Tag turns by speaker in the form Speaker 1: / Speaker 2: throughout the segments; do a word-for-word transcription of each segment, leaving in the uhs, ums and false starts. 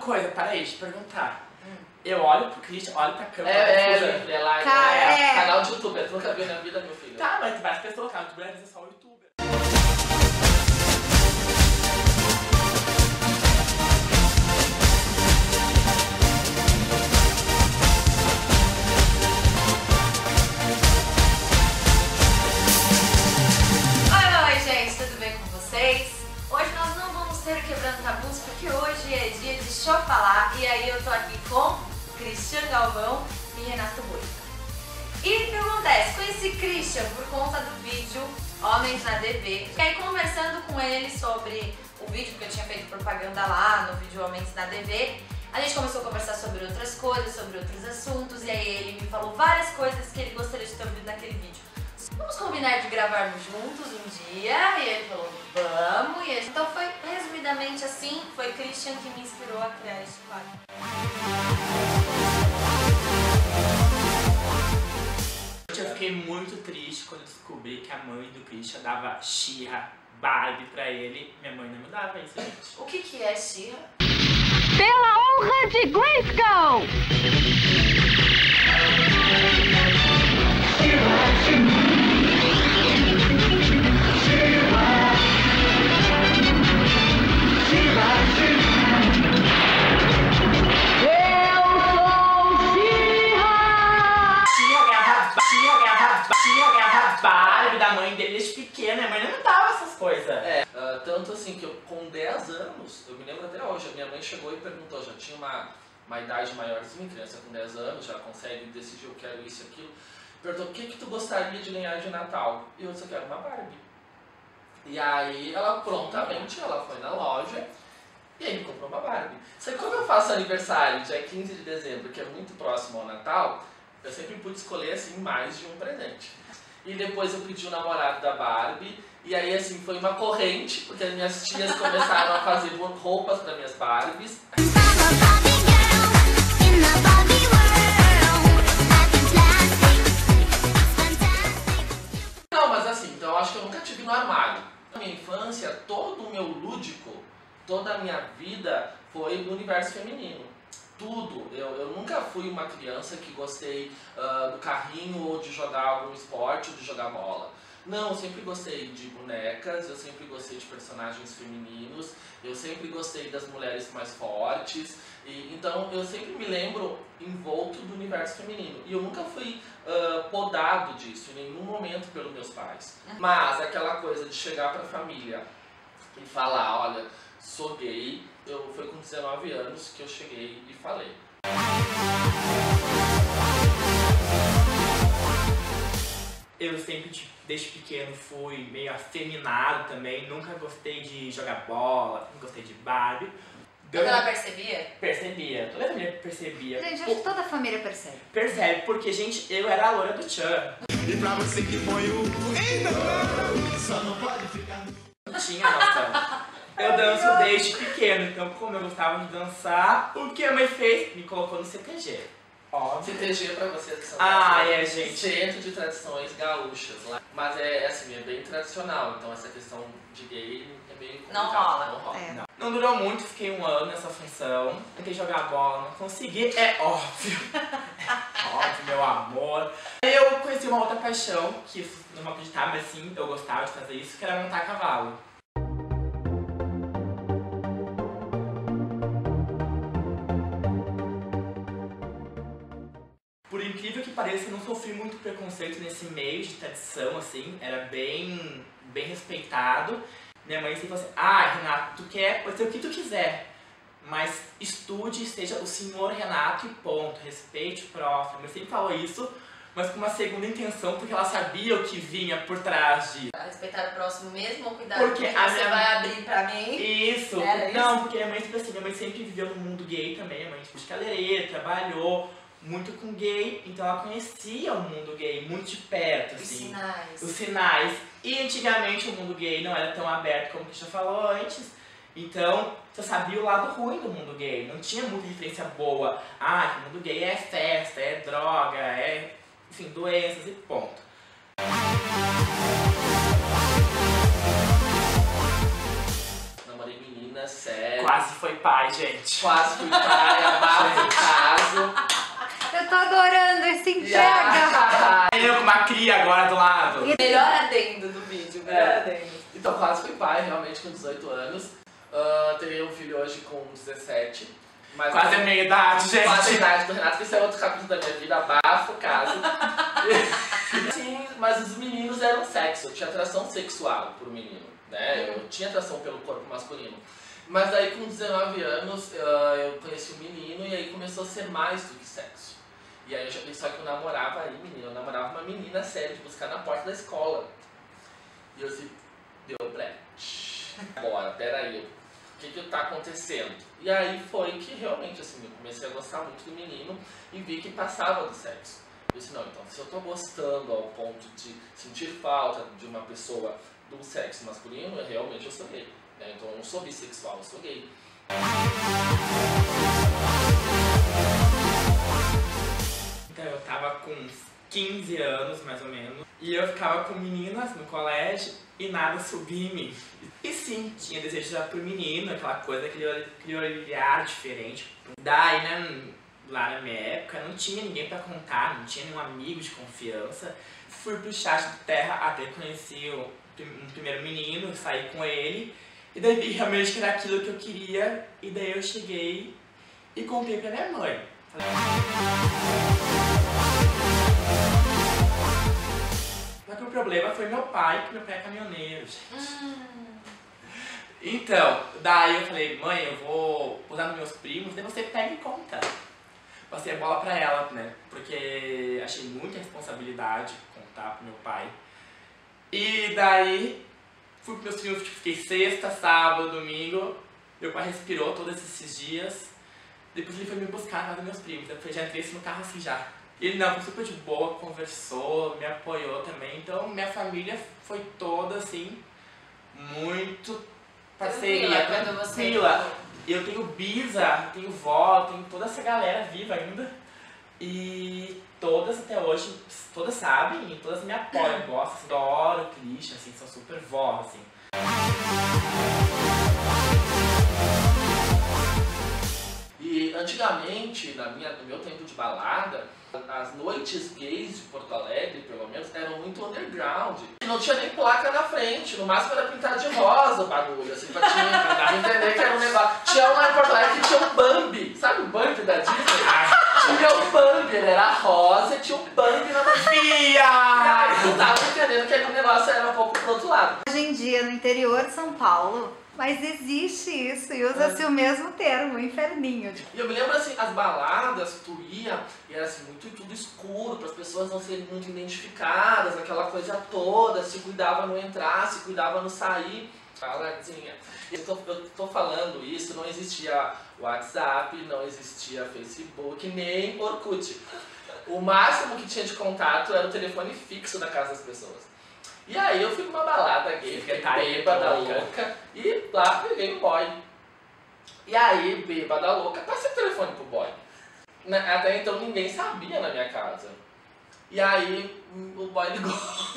Speaker 1: coisa, para aí, deixa eu perguntar. Hum. Eu olho pro Christian, olho pra câmera.
Speaker 2: É, é, é lá,
Speaker 3: Cara,
Speaker 2: é,
Speaker 3: é.
Speaker 2: canal de youtuber, tu nunca viu na vida, meu filho.
Speaker 1: Tá, mas várias pessoas, cara, youtuber é só o youtuber.
Speaker 3: Hoje nós não vamos ter o Quebrando Tabus, porque hoje é dia de Deixa eu Falar. E aí eu tô aqui com Christian Galvão e Renato Boica. E o que acontece? Conheci Christian por conta do vídeo Homens na D V. E aí conversando com ele sobre o vídeo que eu tinha feito propaganda lá no vídeo Homens na D V, a gente começou a conversar sobre outras coisas, sobre outros assuntos. E aí ele me falou várias coisas que ele gostaria de ter ouvido naquele vídeo. Vamos combinar de gravarmos juntos um dia? E ele falou, vamos. E então foi resumidamente assim, foi Christian que me inspirou a criar esse quadro.
Speaker 1: Eu fiquei muito triste quando eu descobri que a mãe do Christian dava She-Ra, Barbie pra ele. Minha mãe não me dava isso, gente.
Speaker 3: O que que é She-Ra?
Speaker 4: Pela honra de Grayskull!
Speaker 1: Barbie da mãe dele desde pequena, minha mãe não me dava essas coisas.
Speaker 2: É, uh, tanto assim que eu com dez anos, eu me lembro até hoje, a minha mãe chegou e perguntou, já tinha uma, uma idade maiorzinha, criança com dez anos, já consegue decidir, eu quero isso e aquilo. Perguntou, o que que tu gostaria de ganhar de Natal? E eu disse, eu quero uma Barbie. E aí ela prontamente, ela foi na loja e aí me comprou uma Barbie. Só que como eu faço aniversário, dia quinze de dezembro, que é muito próximo ao Natal, eu sempre pude escolher assim mais de um presente. E depois eu pedi o namorado da Barbie, e aí assim, foi uma corrente, porque as minhas tias começaram a fazer roupas para minhas Barbies. Não, mas assim, então eu acho que eu nunca tive no armário. Na minha infância, todo o meu lúdico, toda a minha vida foi no universo feminino. Tudo. Eu, eu nunca fui uma criança que gostei uh, do carrinho ou de jogar algum esporte ou de jogar bola. Não, eu sempre gostei de bonecas, eu sempre gostei de personagens femininos, eu sempre gostei das mulheres mais fortes. E, então eu sempre me lembro envolto do universo feminino. E eu nunca fui uh, podado disso em nenhum momento pelos meus pais. Mas aquela coisa de chegar pra família e falar, olha, sou gay, eu, foi com dezenove anos que eu cheguei e falei.
Speaker 1: Eu sempre, desde pequeno, fui meio afeminado também, nunca gostei de jogar bola, não gostei de Barbie.
Speaker 3: Toda ela percebia?
Speaker 1: Percebia, toda a família percebia.
Speaker 3: Gente, acho que toda a família percebe.
Speaker 1: Percebe, porque, gente, eu era a loura do Tchan.
Speaker 5: E pra você que põe o ainda só não pode ficar.
Speaker 1: Não tinha noção. Eu danço desde pequeno, então como eu gostava de dançar, o que a mãe fez? Me colocou no C T G. Óbvio.
Speaker 2: C T G pra vocês que são
Speaker 1: ah, é, gente.
Speaker 2: Centro de Tradições Gaúchas lá. Mas é assim, é bem tradicional, então essa questão de gay é meio complicado.
Speaker 3: Não rola.
Speaker 2: Não rola.
Speaker 3: É.
Speaker 1: Não. Não durou muito, fiquei um ano nessa função. Tentei jogar bola, não consegui, é óbvio. Óbvio, meu amor. Aí eu conheci uma outra paixão, que não acreditava, mas sim, eu gostava de fazer isso, que era montar cavalo. Por incrível que pareça, eu não sofri muito preconceito nesse meio de tradição, assim, era bem, bem respeitado. Minha mãe sempre falou assim, ah, Renato, tu quer, pode ser o que tu quiser, mas estude e seja o senhor Renato e ponto, respeite o próximo. Eu sempre falou isso, mas com uma segunda intenção, porque ela sabia o que vinha por trás de...
Speaker 3: Respeitar o próximo mesmo ou cuidar
Speaker 1: porque
Speaker 3: do que
Speaker 1: a
Speaker 3: você
Speaker 1: minha...
Speaker 3: vai abrir pra mim?
Speaker 1: Isso,
Speaker 3: Era
Speaker 1: não,
Speaker 3: isso?
Speaker 1: porque minha mãe sempre assim, minha mãe sempre viveu no mundo gay também, minha mãe tipo, de cabeleireiro, trabalhou muito com gay, então ela conhecia o mundo gay muito de perto,
Speaker 3: Os
Speaker 1: assim.
Speaker 3: sinais.
Speaker 1: Os sinais. E antigamente o mundo gay não era tão aberto como a gente já falou antes. Então, você sabia o lado ruim do mundo gay. Não tinha muita referência boa. Ah, que o mundo gay é festa, é droga, é, enfim, doenças e ponto.
Speaker 2: Namorei meninas menina, sério.
Speaker 1: Quase foi pai, gente.
Speaker 2: Quase fui pai, abafo o caso.
Speaker 6: Eu tô adorando esse
Speaker 2: E
Speaker 6: entrega.
Speaker 2: a-
Speaker 1: Eu com uma cria agora do lado.
Speaker 3: Melhor adendo do vídeo, melhor
Speaker 2: É.
Speaker 3: adendo.
Speaker 2: Então, quase fui pai, realmente, com dezoito anos. Uh, terei um filho hoje com dezessete. Mas
Speaker 1: Quase a meia idade, gente.
Speaker 2: Quase a idade do Renato, que esse é outro capítulo da minha vida, abafo o caso. Sim, mas os meninos eram sexo, eu tinha atração sexual por menino, né? Eu tinha atração pelo corpo masculino. Mas aí com dezenove anos uh, eu conheci um menino e aí começou a ser mais do que sexo. E aí eu já pensei que eu namorava aí, menino, eu namorava uma menina séria de buscar na porta da escola. E eu disse, deu brecha. Agora, peraí, o que que tá acontecendo? E aí foi que realmente, assim, eu comecei a gostar muito do menino e vi que passava do sexo. Eu disse, não, então, se eu tô gostando ao ponto de sentir falta de uma pessoa do sexo masculino, eu, realmente eu sou gay. Né? Então eu não sou bissexual, eu sou gay.
Speaker 1: Então eu tava com uns quinze anos, mais ou menos, e eu ficava com meninas no colégio e nada subia em mim. E sim, tinha desejo já pro menino, aquela coisa, aquele, aquele olhar diferente. Daí, né, lá na minha época, não tinha ninguém pra contar, não tinha nenhum amigo de confiança. Fui pro chat do Terra, até conheci o, um primeiro menino, saí com ele, e daí vi realmente que era aquilo que eu queria, e daí eu cheguei e contei pra minha mãe. Falei, só que o problema foi meu pai, que meu pai é caminhoneiro, gente.
Speaker 3: Hum.
Speaker 1: Então, daí eu falei, mãe, eu vou usar nos meus primos, daí você pega e conta. Passei a bola pra ela, né, porque achei muita responsabilidade contar pro meu pai. E daí, fui pros meus primos, tipo, fiquei sexta, sábado, domingo, meu pai respirou todos esses dias, depois ele foi me buscar na casa dos meus primos, eu já entrei assim no carro assim já. Ele não, foi super de boa, conversou, me apoiou também, então minha família foi toda assim, muito parceria,
Speaker 3: Tranquila, quando você-
Speaker 1: tranquila. Eu tenho bisa, tenho vó, tenho toda essa galera viva ainda. E todas até hoje, todas sabem e todas me apoiam, gostam, adoro o Christian, assim, são super vó, assim.
Speaker 2: E antigamente, na minha, no meu tempo de balada, as noites gays de Porto Alegre, pelo menos, eram muito underground. E não tinha nem placa na frente, no máximo era pintar de rosa o bagulho, assim, pra tinha, entender que era um negócio. Tinha um lá em Porto Alegre que tinha um Bambi, sabe o Bambi da Disney? Tinha um Bambi, ele era rosa e tinha um Bambi na mão. E aí tu tava entendendo que aquele negócio era um pouco pro outro lado.
Speaker 6: Hoje em dia, no interior de São Paulo, mas existe isso e usa-se o mesmo termo, inferninho.
Speaker 2: E eu me lembro assim, as baladas, tu ia, e era assim, muito tudo escuro, para as pessoas não serem muito identificadas, aquela coisa toda, se cuidava no entrar, se cuidava no sair. Baladinha. Eu tô, eu tô falando isso, não existia WhatsApp, não existia Facebook, nem Orkut. O máximo que tinha de contato era o telefone fixo da casa das pessoas. E aí eu fui numa balada gay, fiquei bêbada, louca, e lá peguei um boy. E aí, bêbada, louca, passei o telefone pro boy. Até então ninguém sabia na minha casa. E aí o boy ligou,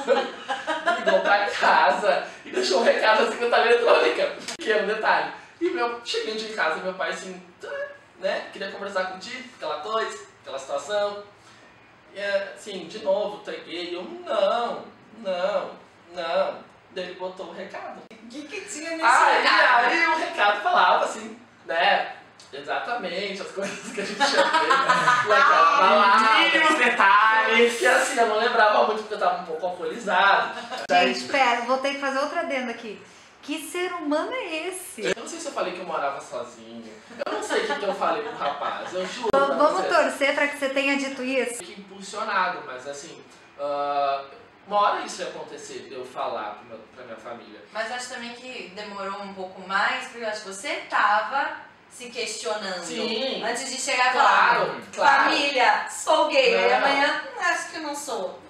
Speaker 2: ligou pra casa e deixou um recado na secretária eletrônica, que era um detalhe. E meu, cheguei um dia em casa, meu pai assim, né, queria conversar contigo, aquela coisa, aquela situação. E assim, de novo, entreguei, eu não, não, não. Daí ele botou o recado.
Speaker 3: O que que tinha nesse
Speaker 2: Aí,
Speaker 3: recado?
Speaker 2: aí o recado falava assim, né, exatamente, as coisas que a gente tinha feito naquela balada.
Speaker 1: Mínimos detalhes.
Speaker 2: E assim, eu não lembrava muito porque eu tava um pouco alcoolizado.
Speaker 6: Gente, pera, vou ter que fazer outra adenda aqui. Que ser humano é esse?
Speaker 2: Eu não sei se eu falei que eu morava sozinho. Eu não sei o que, que eu falei pro rapaz, eu juro. pra
Speaker 6: Vamos
Speaker 2: vocês.
Speaker 6: torcer pra que você tenha dito isso.
Speaker 2: Fiquei impulsionado, mas assim, uh, uma hora isso ia acontecer, de eu falar pro meu, pra minha família.
Speaker 3: Mas acho também que demorou um pouco mais, porque eu acho que você tava se questionando.
Speaker 2: Sim.
Speaker 3: Antes de chegar e falar,
Speaker 2: Claro, claro.
Speaker 3: família, sou gay, aí
Speaker 2: Não.
Speaker 3: amanhã "Hum, acho que eu não sou.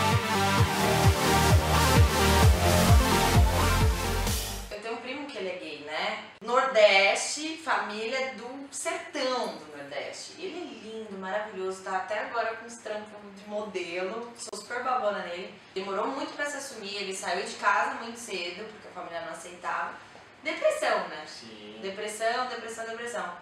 Speaker 3: Eu tenho um primo que ele é gay, né? Nordeste, família do sertão do Nordeste. Ele é lindo, maravilhoso, tá até agora com os trampos de modelo, sou super babona nele. Demorou muito pra se assumir, ele saiu de casa muito cedo, porque a família não aceitava. depressão, né?
Speaker 2: Sim.
Speaker 3: Depressão, depressão, depressão.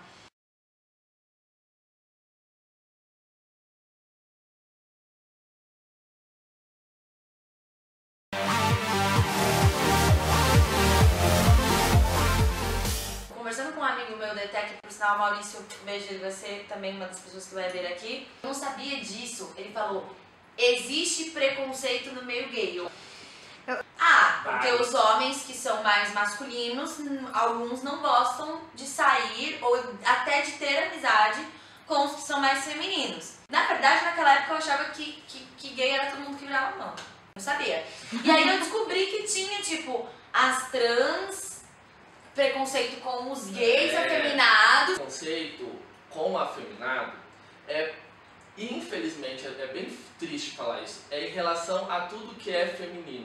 Speaker 3: Conversando com um amigo meu da ETEC, por sinal, Maurício, beijo, ele vai ser também uma das pessoas que vai ver aqui. Eu não sabia disso. Ele falou, existe preconceito no meio gay. Eu, ah, porque
Speaker 1: Vai.
Speaker 3: os homens que são mais masculinos, alguns não gostam de sair ou até de ter amizade com os que são mais femininos. Na verdade, naquela época eu achava que, que, que gay era todo mundo que virava mão. Não sabia. E aí eu descobri que tinha, tipo, as trans... preconceito com os gays
Speaker 2: É.
Speaker 3: afeminados.
Speaker 2: Preconceito com afeminado é, infelizmente, é bem triste falar isso, é em relação a tudo que é feminino.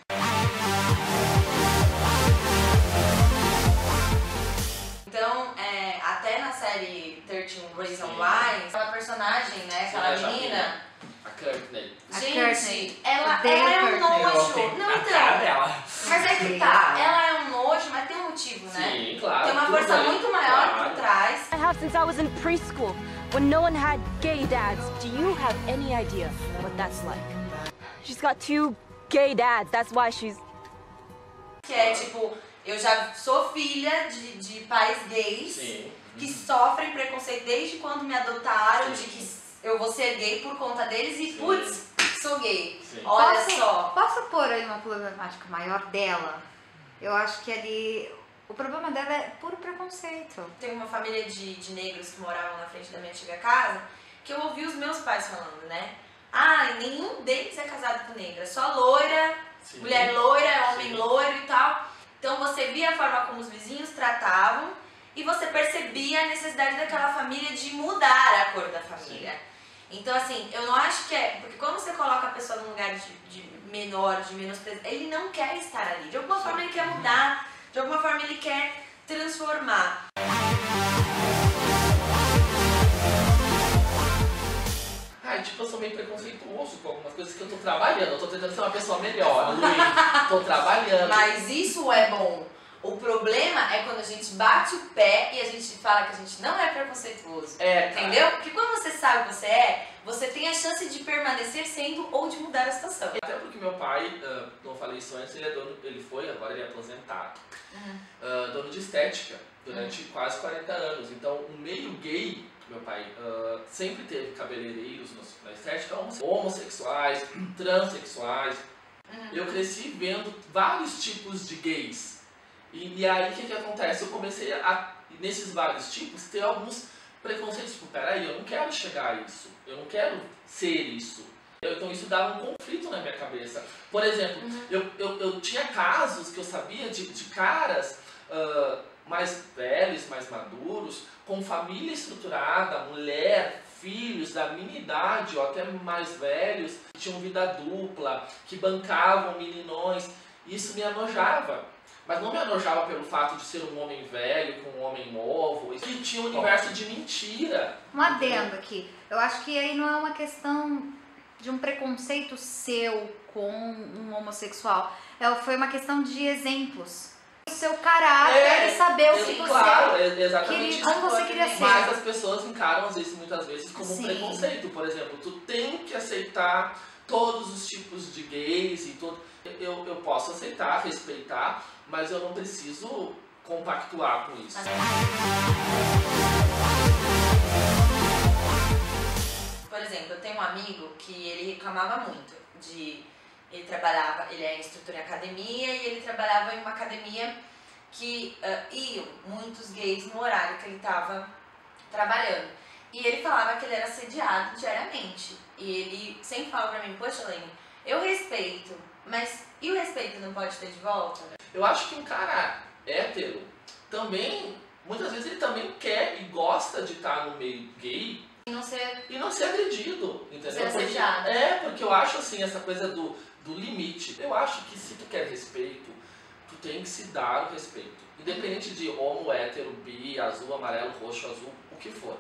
Speaker 3: Então, é, até na série treze Reasons
Speaker 2: Sim.
Speaker 3: Why, aquela personagem, né, aquela
Speaker 2: Sim, essa
Speaker 3: menina,
Speaker 2: A Courtney.
Speaker 6: A
Speaker 3: gente,
Speaker 6: Courtney.
Speaker 3: ela,
Speaker 6: Odeio
Speaker 3: ela é um
Speaker 6: Courtney.
Speaker 3: nojo. Não,
Speaker 1: a cara
Speaker 3: então,
Speaker 1: dela.
Speaker 3: mas é que tá, ela é um nojo, mas tem um motivo, né?
Speaker 2: Sim, claro.
Speaker 3: Tem uma
Speaker 2: tudo
Speaker 3: força
Speaker 2: ali,
Speaker 3: muito maior
Speaker 2: claro.
Speaker 3: por trás.
Speaker 7: I have since I was in preschool, when no one had gay dads. Do you have any idea what that's like? She's got two gay dads, that's why she's...
Speaker 3: Que é tipo, eu já sou filha de, de pais gays.
Speaker 2: Sim.
Speaker 3: Que sofrem preconceito desde quando me adotaram,
Speaker 2: Sim.
Speaker 3: de que eu vou ser gay por conta deles e,
Speaker 2: Sim.
Speaker 3: putz, sou gay.
Speaker 2: Sim.
Speaker 3: Olha
Speaker 6: Posso-
Speaker 3: só.
Speaker 6: Posso pôr aí uma problemática maior dela? Eu acho que ali o problema dela é puro preconceito.
Speaker 3: Tem uma família de, de negros que moravam na frente da minha antiga casa, que eu ouvi os meus pais falando, né? Ah, nenhum deles é casado com negra, só loira,
Speaker 2: Sim.
Speaker 3: mulher loira, homem
Speaker 2: Sim.
Speaker 3: loiro e tal. Então você via a forma como os vizinhos tratavam e você percebia a necessidade daquela família de mudar a cor da família. Então assim, eu não acho que é... Porque quando você coloca a pessoa num lugar de, de menor, de menosprezo, ele não quer estar ali. De alguma
Speaker 2: Sim.
Speaker 3: forma ele quer mudar, de alguma forma ele quer transformar.
Speaker 2: Ai, tipo, eu sou meio preconceituoso com algumas coisas que eu tô trabalhando. Eu tô tentando ser uma pessoa melhor, Luiz. Tô trabalhando.
Speaker 3: Mas isso é bom. O problema é quando a gente bate o pé e a gente fala que a gente não é preconceituoso.
Speaker 2: É, cara.
Speaker 3: Entendeu? Porque quando você sabe que você é, você tem a chance de permanecer sendo ou de mudar a situação.
Speaker 2: Até porque meu pai, ah, não falei isso antes, ele, é dono, ele foi, agora ele é aposentado,
Speaker 3: Uhum.
Speaker 2: ah, dono de estética durante quase quarenta anos. Então, o meio gay, meu pai ah, sempre teve cabeleireiros no- na estética, homosse- homossexuais, transexuais.
Speaker 3: Uhum.
Speaker 2: Eu cresci vendo vários tipos de gays. E, e aí, o que que acontece? Eu comecei a, nesses vários tipos, ter alguns preconceitos. Tipo, peraí, eu não quero chegar a isso. Eu não quero ser isso. Eu- Então, isso dava um conflito na minha cabeça. Por exemplo,
Speaker 3: Uhum.
Speaker 2: eu, eu, eu tinha casos que eu sabia de, de caras ah, mais velhos, mais maduros, com família estruturada, mulher, filhos da minha idade ou até mais velhos, que tinham vida dupla, que bancavam meninões. Isso me anojava. Mas não me anojava pelo fato de ser um homem velho com um homem novo, que tinha um universo de mentira.
Speaker 6: Um adendo aqui. Eu acho que aí não é uma questão de um preconceito seu com um homossexual. É, foi uma questão de exemplos. O seu caráter
Speaker 2: É,
Speaker 6: e saber o
Speaker 2: Eu-
Speaker 6: que você
Speaker 2: claro, é exatamente
Speaker 6: queria,
Speaker 2: isso.
Speaker 6: como você queria ser.
Speaker 2: Mas as pessoas encaram às vezes, muitas vezes, como um
Speaker 6: Sim.
Speaker 2: preconceito. Por exemplo, tu tem que aceitar todos os tipos de gays e todo. Eu, eu posso aceitar, respeitar, mas eu não preciso compactuar com isso.
Speaker 3: Por exemplo, eu tenho um amigo que ele reclamava muito de... Ele trabalhava, ele é instrutor em academia e ele trabalhava em uma academia que ah, iam muitos gays no horário que ele estava trabalhando. E ele falava que ele era assediado diariamente. E ele sempre falava pra mim, poxa, Lene, eu respeito, mas e o respeito não pode ter de volta?
Speaker 2: Eu acho que um cara hétero também, muitas vezes ele também quer e gosta de estar no meio gay
Speaker 3: E não ser...
Speaker 2: e não ser agredido, entendeu?
Speaker 3: Ser
Speaker 2: Porque-
Speaker 3: assediado.
Speaker 2: é, porque eu acho assim, essa coisa do, do limite. Eu acho que se tu quer respeito, tu tem que se dar o respeito. Independente de homo, hétero, bi, azul, amarelo, roxo, azul, o que for.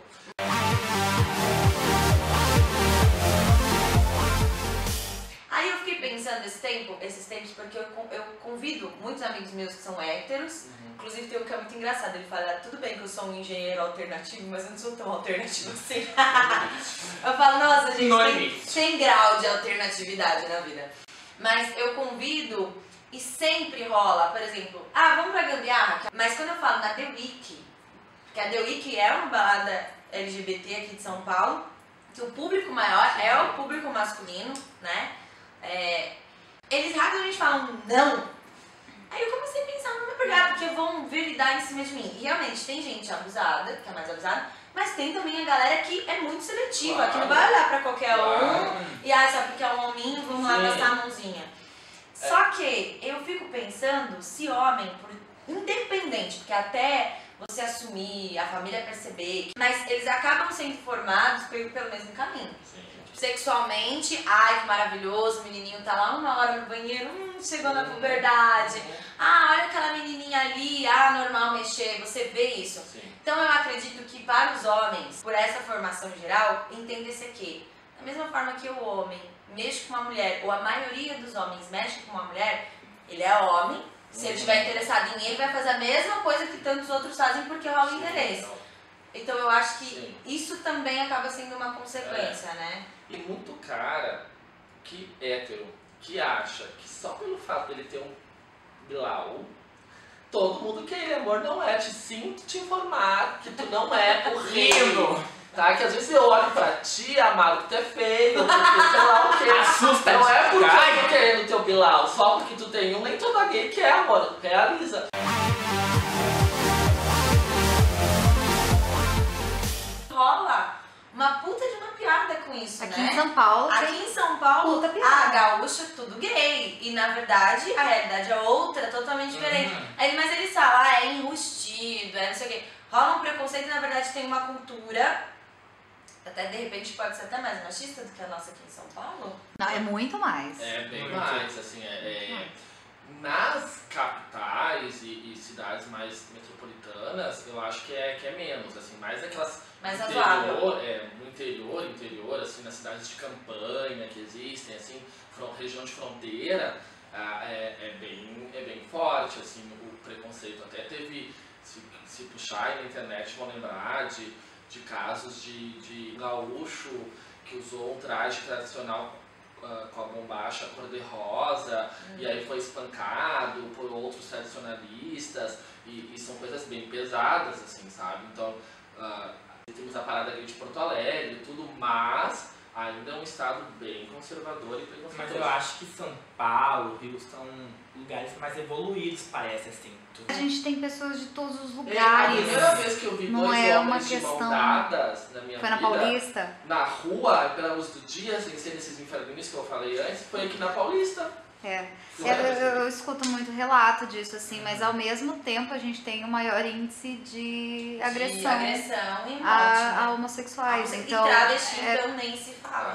Speaker 3: Aí eu fiquei pensando esse tempo, esses tempos, porque eu, con- eu convido muitos amigos meus que são héteros,
Speaker 2: Uhum.
Speaker 3: inclusive tem um que é muito engraçado, ele fala, tudo bem que eu sou um engenheiro alternativo, mas eu não sou tão alternativo assim. Eu falo, nossa, gente,
Speaker 1: No
Speaker 3: tem,
Speaker 1: limite.
Speaker 3: tem grau de alternatividade na vida. Mas eu convido e sempre rola, por exemplo, ah, vamos pra Gambiarra? Mas quando eu falo na The Week, que a The Week é uma balada L G B T aqui de São Paulo, que o público maior é o público masculino, né? É, eles rapidamente falam não. Aí eu comecei a pensar, não é verdade, porque vão vir e dar em cima de mim. E realmente tem gente abusada, que é mais abusada, mas tem também a galera que é muito seletiva,
Speaker 2: Claro.
Speaker 3: que não vai olhar pra qualquer
Speaker 2: Claro.
Speaker 3: um e ah, só porque é um hominho, vamos lá
Speaker 2: Sim.
Speaker 3: gastar a mãozinha. Só que eu fico pensando se homem, por, independente, porque até você assumir, a família perceber, mas eles acabam sendo formados pelo, pelo mesmo caminho.
Speaker 2: Sim.
Speaker 3: Sexualmente, ai que maravilhoso, o menininho tá lá uma hora no banheiro, hum, chegou na puberdade. Ah, olha aquela menininha ali, ah, normal mexer, você vê isso.
Speaker 2: Sim.
Speaker 3: Então eu acredito que para os homens, por essa formação geral, entenda-se que, da mesma forma que o homem mexe com uma mulher, ou a maioria dos homens mexe com uma mulher, ele é homem, se ele estiver interessado em ele, vai fazer a mesma coisa que tantos outros fazem porque rola interesse. Então eu acho que
Speaker 2: Sim.
Speaker 3: isso também acaba sendo uma consequência, né?
Speaker 2: E muito cara que hétero, que acha que só pelo fato dele ter um bilau, todo mundo quer ele, amor, não é. Te sinto te informar que tu não é o rei.
Speaker 1: Lindo!
Speaker 2: Tá? Que às vezes eu olho pra ti, amado, que tu é feio, porque sei lá o que.
Speaker 1: Assusta,
Speaker 2: Não é porque
Speaker 1: cai.
Speaker 2: eu tô querendo teu bilau, só porque tu tem um, nem toda gay quer, amor. Realiza.
Speaker 3: Rola uma puta de uma piada com isso,
Speaker 6: Aqui
Speaker 3: né?
Speaker 6: em São Paulo
Speaker 3: Aqui
Speaker 6: tem
Speaker 3: em São Paulo,
Speaker 6: puta piada.
Speaker 3: a gaúcha tudo gay. E na verdade a realidade é outra, totalmente diferente.
Speaker 1: Uhum.
Speaker 3: Aí, mas eles falam, ah, é enrustido, é não sei o quê. Rola um preconceito e na verdade tem uma cultura, até de repente pode ser até mais machista do que a nossa aqui em São Paulo.
Speaker 6: Não, é muito mais.
Speaker 2: É bem
Speaker 1: Muito.
Speaker 2: mais, assim, é, é- nas capitais e, e cidades mais metropolitanas, eu acho que é, que é menos, assim, mais aquelas
Speaker 3: Mais
Speaker 2: no
Speaker 3: razoável.
Speaker 2: interior, é, no interior, interior, assim, nas cidades de campanha que existem, assim, fron- região de fronteira, ah, é, é bem, é bem forte, assim, o preconceito. Até teve, se, se puxar aí na internet, vão lembrar de, de casos de, de gaúcho que usou um traje tradicional ah, com a bombacha cor-de-rosa, e aí foi espancado por outros tradicionalistas, e, e são coisas bem pesadas, assim, sabe? Então, ah, temos a parada gay de Porto Alegre e tudo, mas ainda é um estado bem conservador e preconceituoso.
Speaker 1: Mas eu acho que São Paulo, Rio são lugares mais evoluídos, parece, assim. Tu-
Speaker 6: A gente tem pessoas de todos os
Speaker 2: É, a
Speaker 6: lugares.
Speaker 2: primeira vez que eu vi
Speaker 6: Não
Speaker 2: dois
Speaker 6: é uma
Speaker 2: homens de mão
Speaker 6: questão-
Speaker 2: dadas na minha
Speaker 6: Foi na
Speaker 2: vida,
Speaker 6: Paulista?
Speaker 2: na rua, pela luz do dia, sem ser nesses inferninhos que eu falei antes, foi aqui na Paulista.
Speaker 6: É.
Speaker 2: Não
Speaker 6: Eu,
Speaker 2: é?
Speaker 6: eu- eu escuto muito relato disso, assim, mas ao mesmo tempo a gente tem o maior índice de
Speaker 3: De
Speaker 6: agressão
Speaker 3: agressão e morte,
Speaker 6: a, a
Speaker 3: né?
Speaker 6: homossexuais.
Speaker 3: E
Speaker 6: Então,
Speaker 3: travesti,
Speaker 6: é,
Speaker 3: então nem se fala.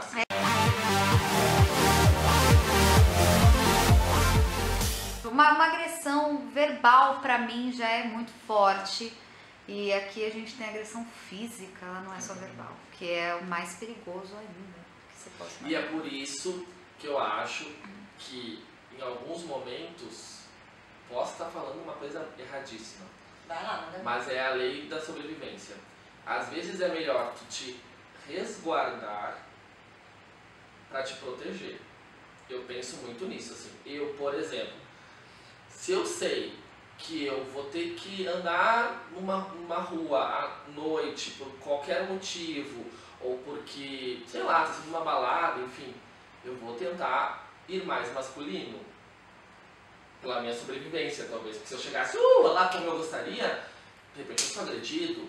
Speaker 6: uma, uma agressão verbal pra mim já é muito forte. E aqui a gente tem agressão física, ela não é só verbal, que é o mais perigoso ainda que você possa
Speaker 2: E é por isso que eu acho que em alguns momentos posso estar falando uma coisa erradíssima,
Speaker 3: Vai lá, manda ver.
Speaker 2: mas é a lei da sobrevivência. Às vezes é melhor tu te resguardar para te proteger. Eu penso muito nisso, assim. Eu, por exemplo, se eu sei que eu vou ter que andar numa, numa rua à noite por qualquer motivo, ou porque, sei lá, tá sendo uma balada, enfim, eu vou tentar ir mais masculino. Pela minha sobrevivência, talvez. Porque se eu chegasse uh, lá como eu gostaria, de repente eu sou agredido.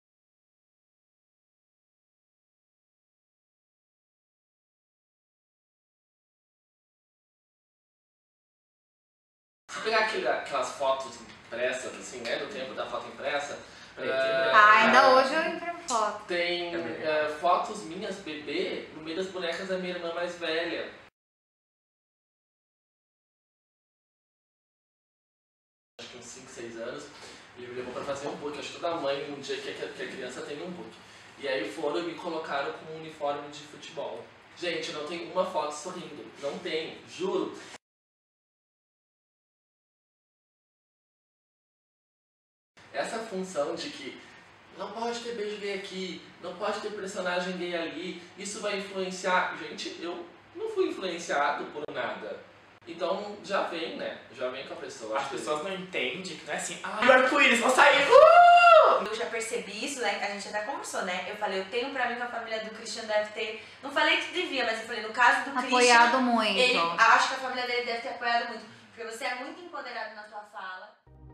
Speaker 2: Se pegar aquele, aquelas fotos impressas, assim, né, do tempo da foto impressa, eh,
Speaker 6: Ah, ainda hoje eu imprimo foto.
Speaker 2: tem eh, fotos minhas bebê no meio das bonecas da minha irmã mais velha. Acho que uns cinco, seis anos, e me levou pra fazer um book. Acho que toda mãe um dia quer que a que a criança tenha um book. E aí foram e me colocaram com um uniforme de futebol. Gente, eu não tenho uma foto sorrindo. Não tenho, juro. função de que não pode ter beijo gay aqui, não pode ter personagem gay ali, isso vai influenciar. Gente, eu não fui influenciado por nada. Então já vem, né? Já vem com a pessoa.
Speaker 1: As pessoas não entendem que não é assim, ah, o arco-íris, vou sair, uh!
Speaker 3: Eu já percebi isso, né? A gente até conversou, né? Eu falei, eu tenho pra mim que a família do Christian deve ter... Não falei que devia, mas eu falei, no caso do Christian...
Speaker 6: Apoiado muito.
Speaker 3: Ele, acho que a família dele deve ter apoiado muito. Porque você é muito empoderado na sua fala.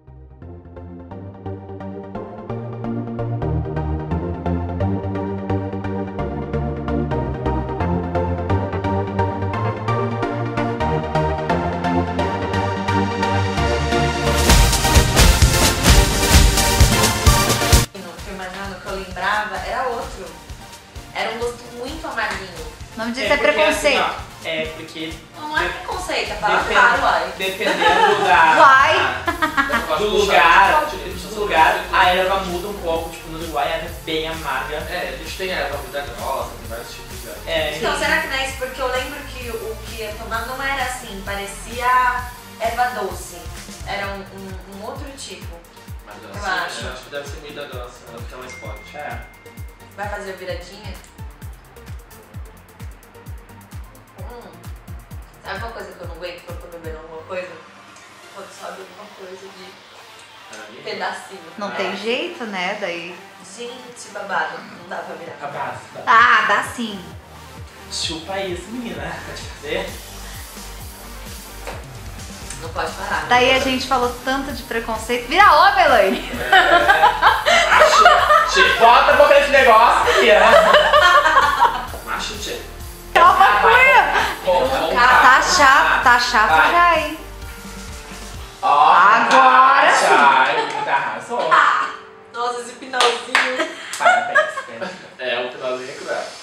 Speaker 3: Era outro. Era um gosto muito amarguinho.
Speaker 6: O nome disso é,
Speaker 1: porque,
Speaker 6: preconceito.
Speaker 1: assim, ó, é porque...
Speaker 3: Não é preconceito, é palavra
Speaker 1: Depende-
Speaker 3: claro, uai.
Speaker 1: Dependendo da...
Speaker 6: Vai.
Speaker 1: do lugar, do lugar, a erva muda um pouco, tipo, no Uruguai ela é bem amarga.
Speaker 2: É, a gente tem a erva vida grossa, tem vários tipos de erva.
Speaker 1: É,
Speaker 3: Então, será que não é isso? Porque eu lembro que o que eu tomava não era assim, parecia erva doce. Era um, um, um outro tipo.
Speaker 2: Mas
Speaker 3: Eu
Speaker 2: assim,
Speaker 3: acho.
Speaker 2: eu acho que deve ser meio da grossa, ela fica mais forte.
Speaker 1: é.
Speaker 3: Vai fazer a viradinha? Hum. Sabe uma coisa que eu não aguento quando tô bebendo alguma coisa? Quando sobe alguma coisa de pedacinho.
Speaker 6: Não tem jeito, né? Daí.
Speaker 3: Gente, babado. Não dá pra virar.
Speaker 1: Rapaz,
Speaker 6: Ah, dá sim.
Speaker 1: chupa isso, menina. Pode fazer?
Speaker 3: Não pode parar.
Speaker 6: Daí a gente falou tanto de preconceito. Vira homem, Elaine.
Speaker 1: Che- Bota a boca nesse negócio aqui, né?
Speaker 2: Macho tchê.
Speaker 6: Calma, cuia.
Speaker 2: Porra,
Speaker 3: Nunca.
Speaker 6: Tá chato, tá chato
Speaker 1: Vai.
Speaker 6: já, hein?
Speaker 1: Ó,
Speaker 6: Agora sim.
Speaker 1: Ai, arrasou.
Speaker 3: Nossa, esse finalzinho.
Speaker 1: Parabéns.
Speaker 2: É, o finalzinho é cruel.